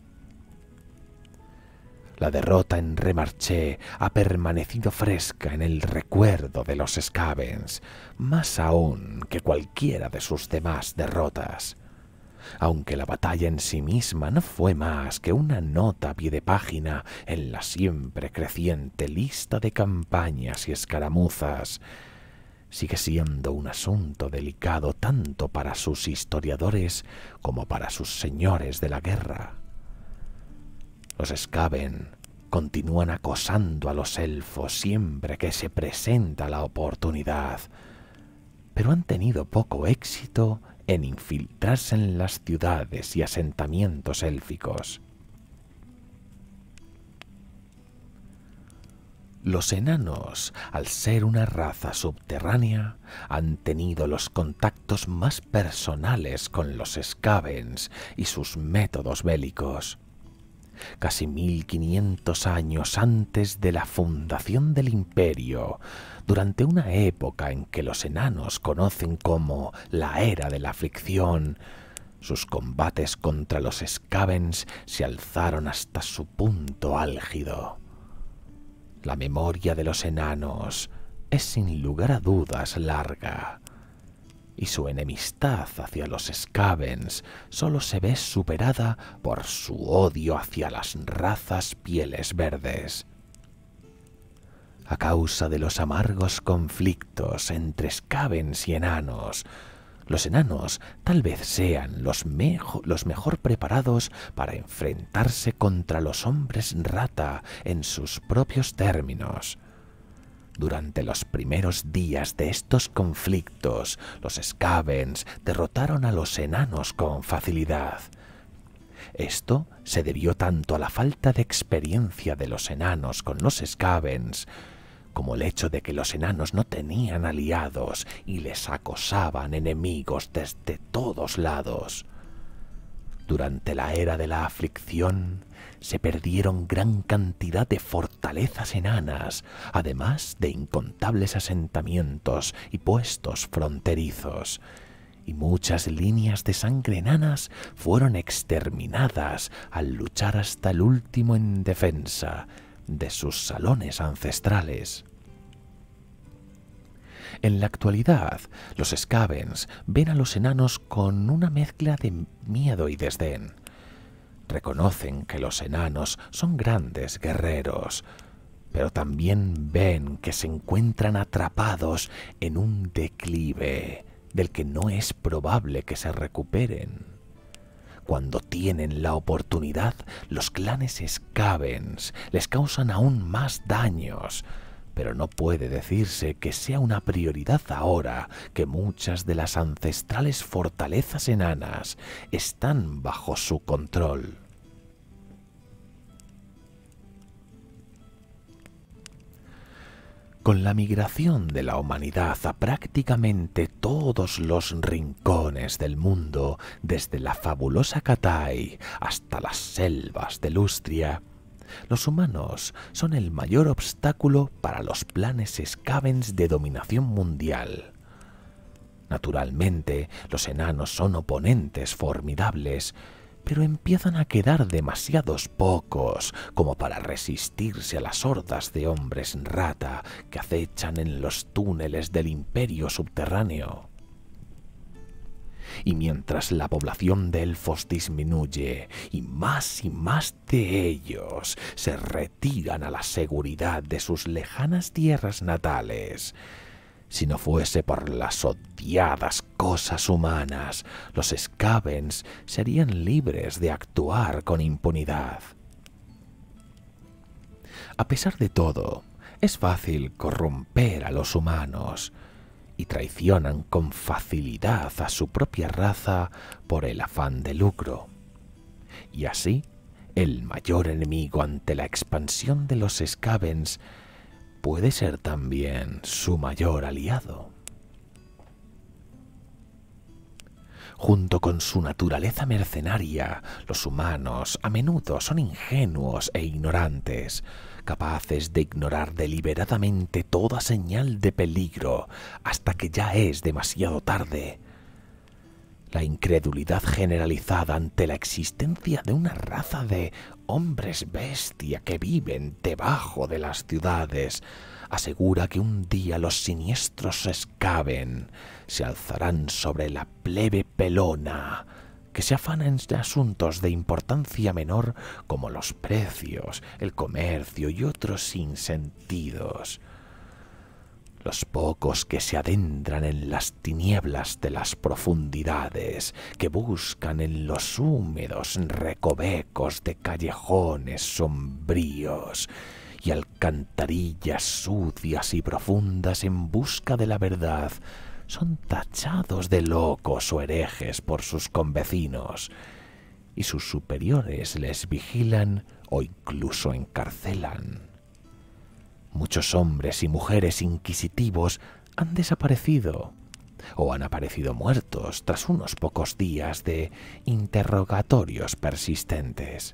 La derrota en Remarché ha permanecido fresca en el recuerdo de los Skavens, más aún que cualquiera de sus demás derrotas. Aunque la batalla en sí misma no fue más que una nota a pie de página en la siempre creciente lista de campañas y escaramuzas, sigue siendo un asunto delicado tanto para sus historiadores como para sus señores de la guerra. Los Skaven continúan acosando a los elfos siempre que se presenta la oportunidad, pero han tenido poco éxito en infiltrarse en las ciudades y asentamientos élficos. Los enanos, al ser una raza subterránea, han tenido los contactos más personales con los Skavens y sus métodos bélicos. Casi 1500 años antes de la fundación del imperio, durante una época en que los enanos conocen como la Era de la Aflicción, sus combates contra los Skavens se alzaron hasta su punto álgido. La memoria de los enanos es sin lugar a dudas larga, y su enemistad hacia los Skavens solo se ve superada por su odio hacia las razas pieles verdes. A causa de los amargos conflictos entre Skavens y enanos, los enanos tal vez sean los mejor preparados para enfrentarse contra los hombres rata en sus propios términos. Durante los primeros días de estos conflictos, los Skavens derrotaron a los enanos con facilidad. Esto se debió tanto a la falta de experiencia de los enanos con los Skavens, como el hecho de que los enanos no tenían aliados y les acosaban enemigos desde todos lados. Durante la Era de la Aflicción se perdieron gran cantidad de fortalezas enanas, además de incontables asentamientos y puestos fronterizos, y muchas líneas de sangre enanas fueron exterminadas al luchar hasta el último en defensa de sus salones ancestrales. En la actualidad, los Skavens ven a los enanos con una mezcla de miedo y desdén. Reconocen que los enanos son grandes guerreros, pero también ven que se encuentran atrapados en un declive del que no es probable que se recuperen. Cuando tienen la oportunidad, los clanes Skavens les causan aún más daños, pero no puede decirse que sea una prioridad ahora que muchas de las ancestrales fortalezas enanas están bajo su control. Con la migración de la humanidad a prácticamente todos los rincones del mundo, desde la fabulosa Cathay hasta las selvas de Lustria, los humanos son el mayor obstáculo para los planes Skavens de dominación mundial. Naturalmente, los enanos son oponentes formidables, pero empiezan a quedar demasiados pocos como para resistirse a las hordas de hombres rata que acechan en los túneles del imperio subterráneo. Y mientras la población de elfos disminuye y más de ellos se retiran a la seguridad de sus lejanas tierras natales, si no fuese por las odiadas cosas humanas, los Skavens serían libres de actuar con impunidad. A pesar de todo, es fácil corromper a los humanos, y traicionan con facilidad a su propia raza por el afán de lucro. Y así, el mayor enemigo ante la expansión de los Skavens puede ser también su mayor aliado. Junto con su naturaleza mercenaria, los humanos a menudo son ingenuos e ignorantes, capaces de ignorar deliberadamente toda señal de peligro hasta que ya es demasiado tarde. La incredulidad generalizada ante la existencia de una raza de hombres bestia que viven debajo de las ciudades asegura que un día los siniestros Skaven se alzarán sobre la plebe pelona, que se afana en asuntos de importancia menor como los precios, el comercio y otros sinsentidos. Los pocos que se adentran en las tinieblas de las profundidades, que buscan en los húmedos recovecos de callejones sombríos y alcantarillas sucias y profundas en busca de la verdad, son tachados de locos o herejes por sus convecinos, y sus superiores les vigilan o incluso encarcelan. Muchos hombres y mujeres inquisitivos han desaparecido o han aparecido muertos tras unos pocos días de interrogatorios persistentes.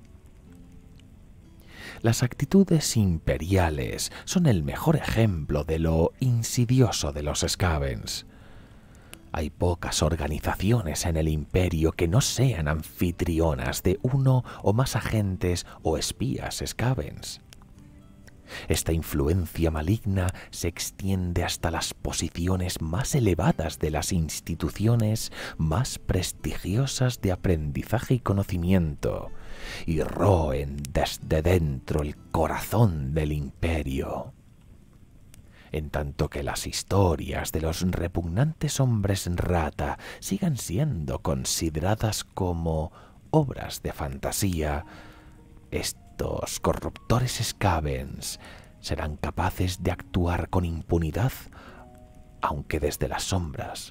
Las actitudes imperiales son el mejor ejemplo de lo insidioso de los Skavens. Hay pocas organizaciones en el imperio que no sean anfitrionas de uno o más agentes o espías Skavens. Esta influencia maligna se extiende hasta las posiciones más elevadas de las instituciones más prestigiosas de aprendizaje y conocimiento, y roen desde dentro el corazón del imperio. En tanto que las historias de los repugnantes hombres rata sigan siendo consideradas como obras de fantasía, estos corruptores Skavens serán capaces de actuar con impunidad, aunque desde las sombras.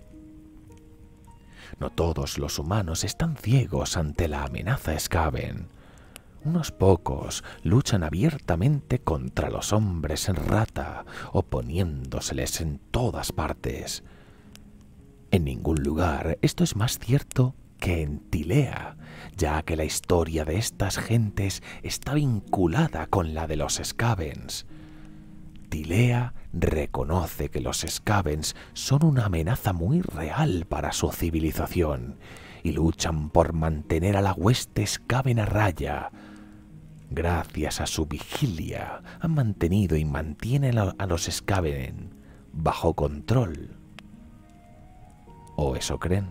No todos los humanos están ciegos ante la amenaza Skaven. Unos pocos luchan abiertamente contra los hombres rata, oponiéndoseles en todas partes. En ningún lugar esto es más cierto que en Tilea, ya que la historia de estas gentes está vinculada con la de los Skavens. Tilea reconoce que los Skavens son una amenaza muy real para su civilización y luchan por mantener a la hueste Skaven a raya. Gracias a su vigilia, han mantenido y mantienen a los Skaven bajo control. ¿O eso creen?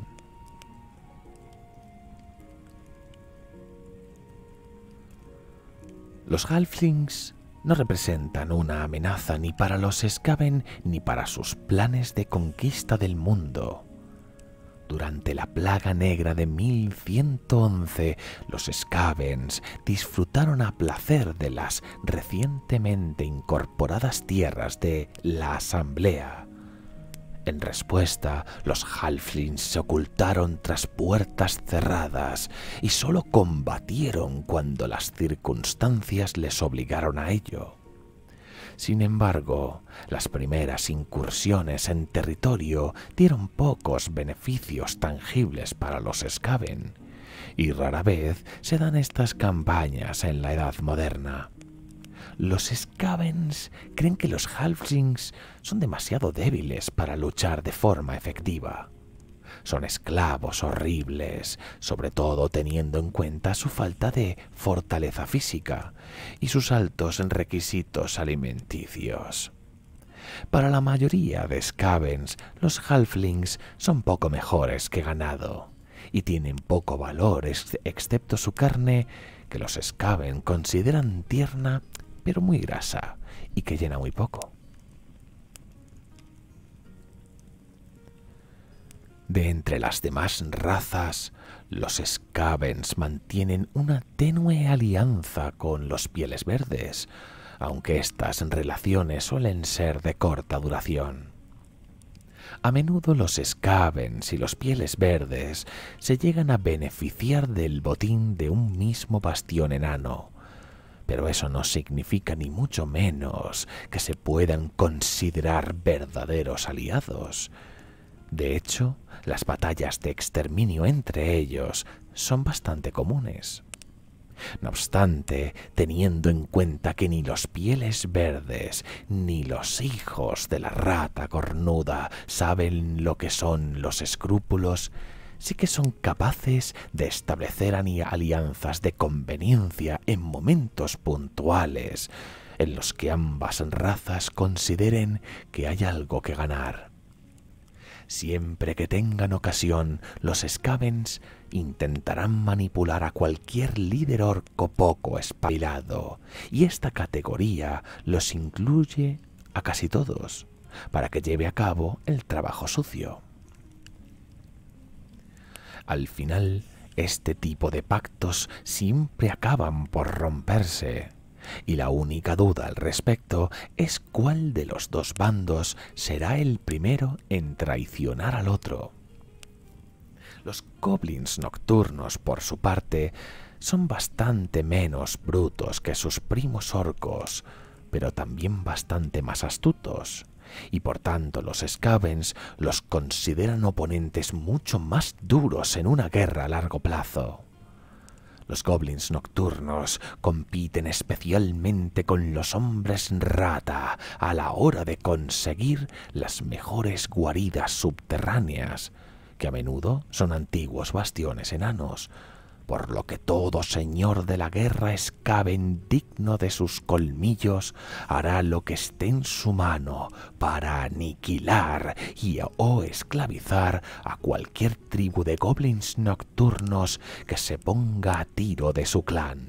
Los Halflings no representan una amenaza ni para los Skaven ni para sus planes de conquista del mundo. Durante la plaga negra de 1111, los Skavens disfrutaron a placer de las recientemente incorporadas tierras de la Asamblea. En respuesta, los Halflings se ocultaron tras puertas cerradas y solo combatieron cuando las circunstancias les obligaron a ello. Sin embargo, las primeras incursiones en territorio dieron pocos beneficios tangibles para los Skaven, y rara vez se dan estas campañas en la Edad Moderna. Los Skavens creen que los Halflings son demasiado débiles para luchar de forma efectiva. Son esclavos horribles, sobre todo teniendo en cuenta su falta de fortaleza física y sus altos requisitos alimenticios. Para la mayoría de Skavens, los halflings son poco mejores que ganado y tienen poco valor excepto su carne, que los Skaven consideran tierna pero muy grasa y que llena muy poco. De entre las demás razas, los Skavens mantienen una tenue alianza con los Pieles Verdes, aunque estas relaciones suelen ser de corta duración. A menudo los Skavens y los Pieles Verdes se llegan a beneficiar del botín de un mismo bastión enano, pero eso no significa ni mucho menos que se puedan considerar verdaderos aliados. De hecho, las batallas de exterminio entre ellos son bastante comunes. No obstante, teniendo en cuenta que ni los Pieles Verdes ni los hijos de la rata cornuda saben lo que son los escrúpulos, sí que son capaces de establecer alianzas de conveniencia en momentos puntuales en los que ambas razas consideren que hay algo que ganar. Siempre que tengan ocasión, los Skavens intentarán manipular a cualquier líder orco poco espabilado, y esta categoría los incluye a casi todos, para que lleve a cabo el trabajo sucio. Al final, este tipo de pactos siempre acaban por romperse, y la única duda al respecto es cuál de los dos bandos será el primero en traicionar al otro. Los goblins nocturnos, por su parte, son bastante menos brutos que sus primos orcos, pero también bastante más astutos, y por tanto los Skavens los consideran oponentes mucho más duros en una guerra a largo plazo. Los goblins nocturnos compiten especialmente con los hombres rata a la hora de conseguir las mejores guaridas subterráneas, que a menudo son antiguos bastiones enanos, por lo que todo señor de la guerra Skaven digno de sus colmillos hará lo que esté en su mano para aniquilar o esclavizar a cualquier tribu de goblins nocturnos que se ponga a tiro de su clan.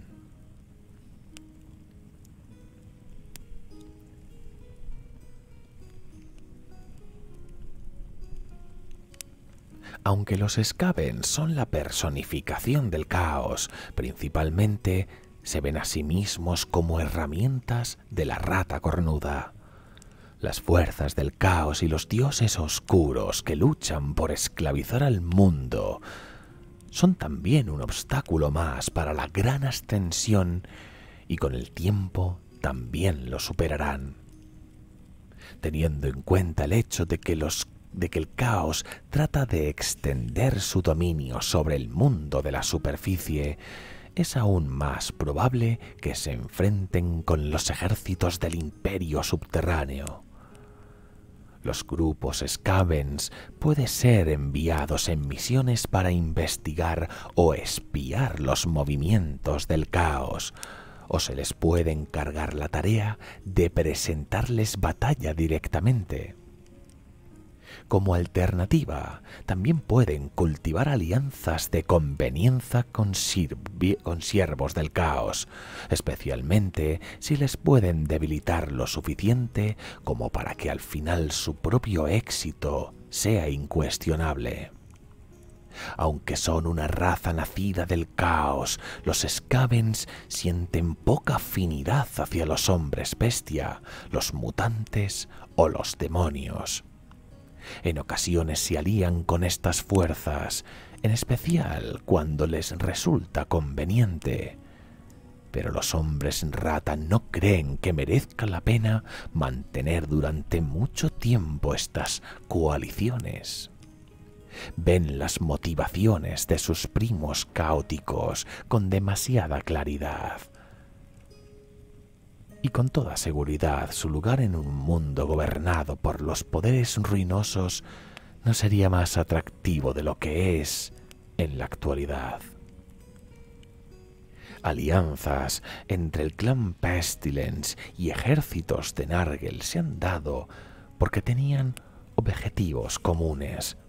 Aunque los Skaven son la personificación del caos, principalmente se ven a sí mismos como herramientas de la rata cornuda. Las fuerzas del caos y los dioses oscuros que luchan por esclavizar al mundo son también un obstáculo más para la gran ascensión, y con el tiempo también lo superarán. Teniendo en cuenta el hecho de que el caos trata de extender su dominio sobre el mundo de la superficie, es aún más probable que se enfrenten con los ejércitos del imperio subterráneo. Los grupos Skavens pueden ser enviados en misiones para investigar o espiar los movimientos del caos, o se les puede encargar la tarea de presentarles batalla directamente. Como alternativa, también pueden cultivar alianzas de conveniencia con siervos del caos, especialmente si les pueden debilitar lo suficiente como para que al final su propio éxito sea incuestionable. Aunque son una raza nacida del caos, los Skavens sienten poca afinidad hacia los hombres bestia, los mutantes o los demonios. En ocasiones se alían con estas fuerzas, en especial cuando les resulta conveniente. Pero los hombres rata no creen que merezca la pena mantener durante mucho tiempo estas coaliciones. Ven las motivaciones de sus primos caóticos con demasiada claridad. Y con toda seguridad su lugar en un mundo gobernado por los poderes ruinosos no sería más atractivo de lo que es en la actualidad. Alianzas entre el clan Pestilence y ejércitos de Nurgle se han dado porque tenían objetivos comunes.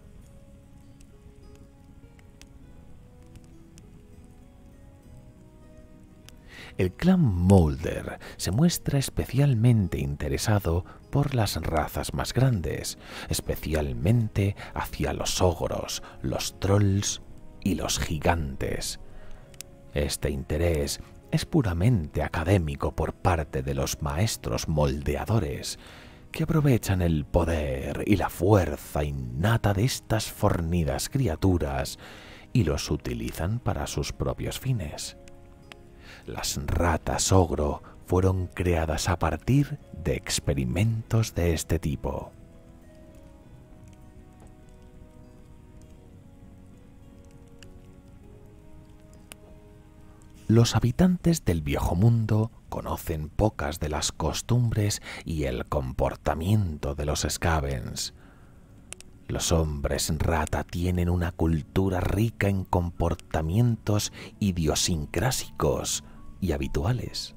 El clan Moulder se muestra especialmente interesado por las razas más grandes, especialmente hacia los ogros, los trolls y los gigantes. Este interés es puramente académico por parte de los maestros moldeadores, que aprovechan el poder y la fuerza innata de estas fornidas criaturas y los utilizan para sus propios fines. Las ratas ogro fueron creadas a partir de experimentos de este tipo. Los habitantes del viejo mundo conocen pocas de las costumbres y el comportamiento de los Scavens. Los hombres rata tienen una cultura rica en comportamientos idiosincrásicos y habituales.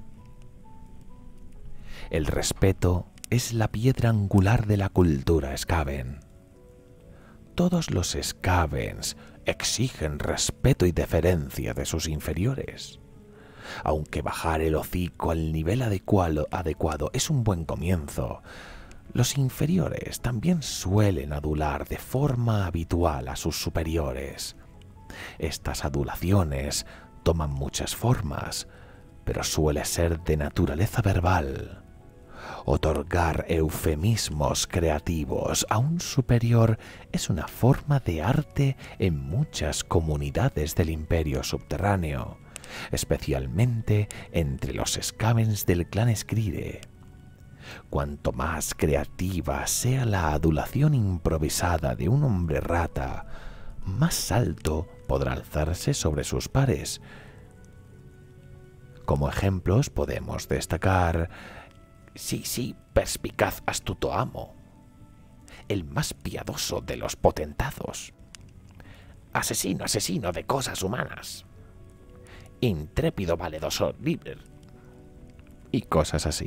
El respeto es la piedra angular de la cultura Skaven. Todos los Skavens exigen respeto y deferencia de sus inferiores. Aunque bajar el hocico al nivel adecuado es un buen comienzo, los inferiores también suelen adular de forma habitual a sus superiores. Estas adulaciones toman muchas formas, pero suele ser de naturaleza verbal. Otorgar eufemismos creativos a un superior es una forma de arte en muchas comunidades del Imperio Subterráneo, especialmente entre los Skavens del clan Skryre. Cuanto más creativa sea la adulación improvisada de un hombre rata, más alto podrá alzarse sobre sus pares. Como ejemplos podemos destacar: sí, perspicaz, astuto amo, el más piadoso de los potentados, asesino de cosas humanas, intrépido valeroso líder, y cosas así.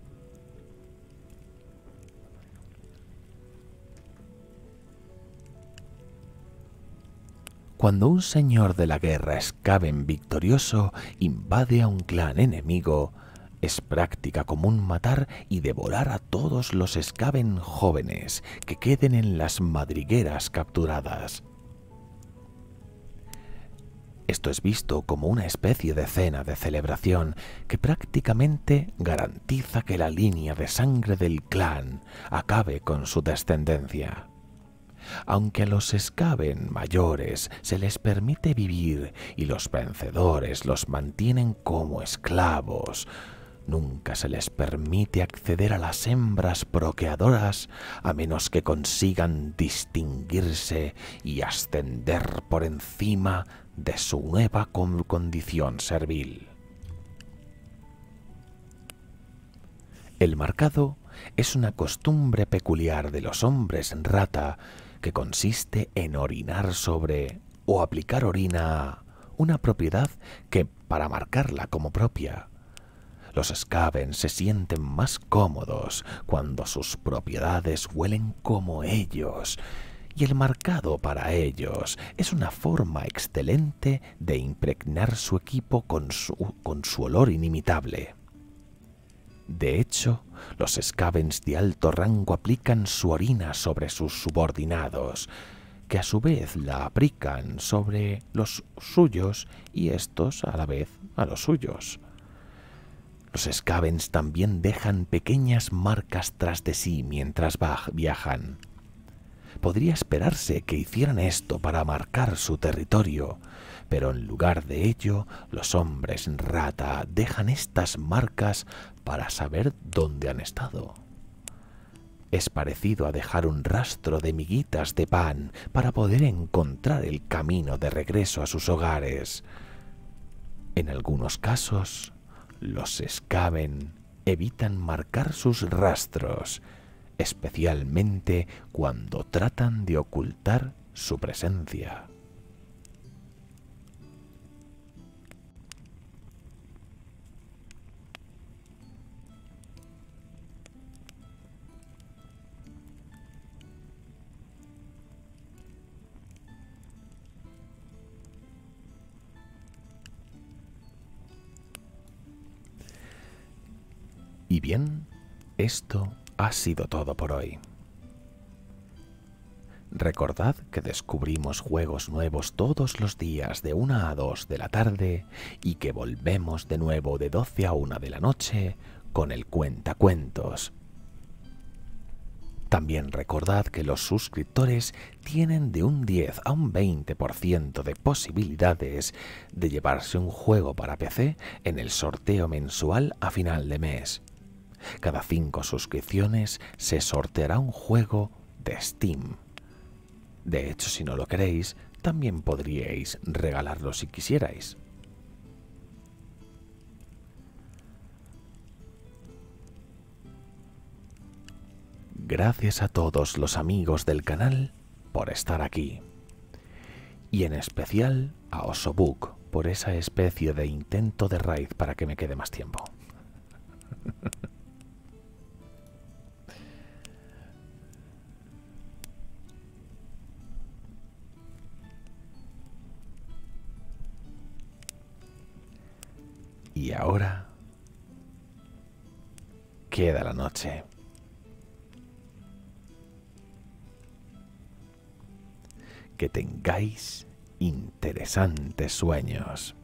Cuando un señor de la guerra Skaven victorioso invade a un clan enemigo, es práctica común matar y devorar a todos los Skaven jóvenes que queden en las madrigueras capturadas. Esto es visto como una especie de cena de celebración que prácticamente garantiza que la línea de sangre del clan acabe con su descendencia. Aunque a los Skaven mayores se les permite vivir y los vencedores los mantienen como esclavos, nunca se les permite acceder a las hembras procreadoras a menos que consigan distinguirse y ascender por encima de su nueva condición servil. El marcado es una costumbre peculiar de los hombres rata que consiste en orinar sobre o aplicar orina a una propiedad que para marcarla como propia. Los Skaven se sienten más cómodos cuando sus propiedades huelen como ellos, y el marcado para ellos es una forma excelente de impregnar su equipo con su olor inimitable. De hecho, los Skavens de alto rango aplican su orina sobre sus subordinados, que a su vez la aplican sobre los suyos y estos a la vez a los suyos. Los Skavens también dejan pequeñas marcas tras de sí mientras viajan. Podría esperarse que hicieran esto para marcar su territorio, pero en lugar de ello, los hombres rata dejan estas marcas para saber dónde han estado. Es parecido a dejar un rastro de miguitas de pan para poder encontrar el camino de regreso a sus hogares. En algunos casos, los Skaven evitan marcar sus rastros especialmente cuando tratan de ocultar su presencia. Y bien, esto ha sido todo por hoy. Recordad que descubrimos juegos nuevos todos los días de 1 a 2 de la tarde y que volvemos de nuevo de 12 a 1 de la noche con el Cuentacuentos. También recordad que los suscriptores tienen de un 10 a un 20% de posibilidades de llevarse un juego para PC en el sorteo mensual a final de mes. Cada 5 suscripciones se sorteará un juego de Steam. De hecho, si no lo queréis, también podríais regalarlo si quisierais. Gracias a todos los amigos del canal por estar aquí. Y en especial a Osobuk por esa especie de intento de raid para que me quede más tiempo. Y ahora queda la noche. Que tengáis interesantes sueños.